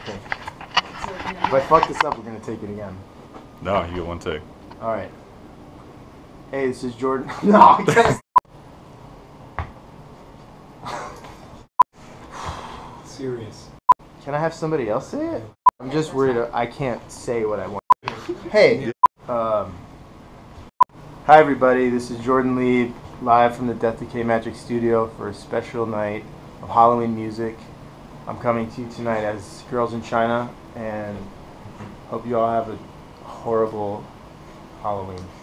Okay. If I fuck this up, we're gonna take it again. No, you get one take. All right. Hey, this is Jordan. No, I gotta. Serious. Can I have somebody else say it? I'm just worried I can't say what I want. Hey. Hi everybody, this is Jordan Lee, live from the Death Decay Magic Studio for a special night of Halloween music. I'm coming to you tonight as Girls in China, and hope you all have a horrible Halloween.